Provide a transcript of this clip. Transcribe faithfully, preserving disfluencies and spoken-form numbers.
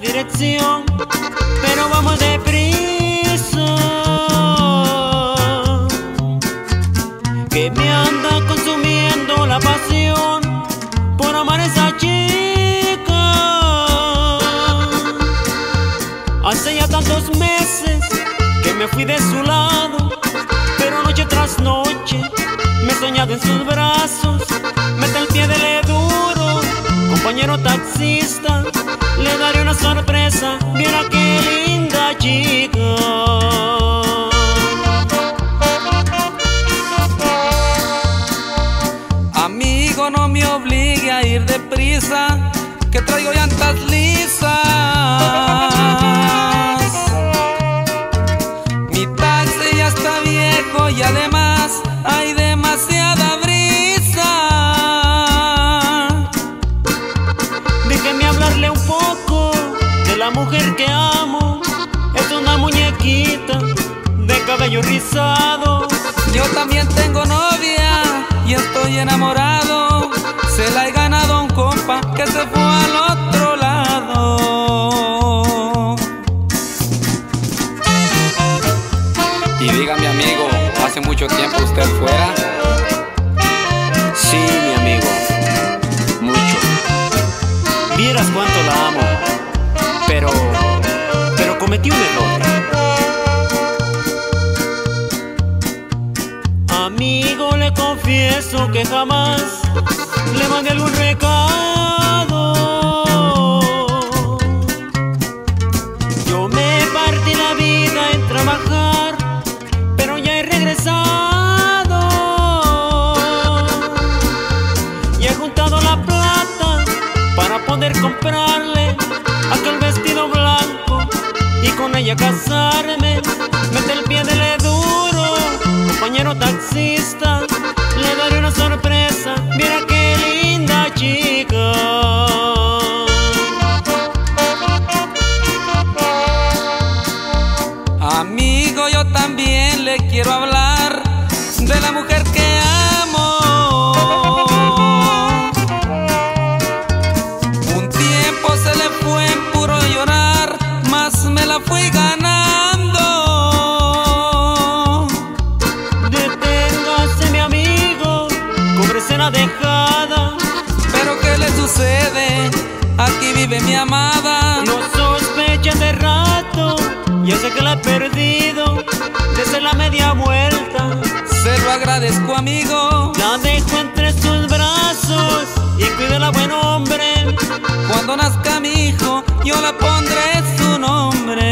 dirección, pero vamos deprisa, que me anda consumiendo la pasión por amar a esa chica. Hace ya tantos meses que me fui de su lado, pero noche tras noche me he soñado en sus brazos. Mete el pie, dele duro, compañero taxista, le daré una sorpresa, mira qué linda chica. Amigo, no me obligue a ir deprisa, que traigo llantas lisas. Mi taxi ya está viejo y además hay demasiada brisa. Déjeme hablarle un poco de la mujer que amo. Es una muñequita de cabello rizado. Yo también tengo novia y estoy enamorado. Se la he ganado a un compa que se fue al otro lado. Y dígame, amigo, ¿hace mucho tiempo usted fuera? Sí, mi amigo, mucho. Vieras cuánto la amo, pero, pero cometí un error. Amigo, le confieso que jamás le mandé algún recado. Yo me partí la vida en trabajar, pero ya he regresado y he juntado la plata para poder comprarle aquel vestido blanco y con ella casarme. Mete el pie, dele duro, compañero taxista, le daré una sorpresa, mira qué linda chica. Amigo, yo también le quiero hablar de la mujer que amo. Un tiempo se le fue en puro llorar, mas me la fui ganando. Deténgase, mi amigo, cóbrese la dejada. Pero ¿qué le sucede? Aquí vive mi amada. No sospecha de rato, ya sé que la he perdido desde la media vuelta. Se lo agradezco, amigo. La dejo entre sus brazos y cuídela, buen hombre. Cuando nazca mi hijo, yo le pondré su nombre.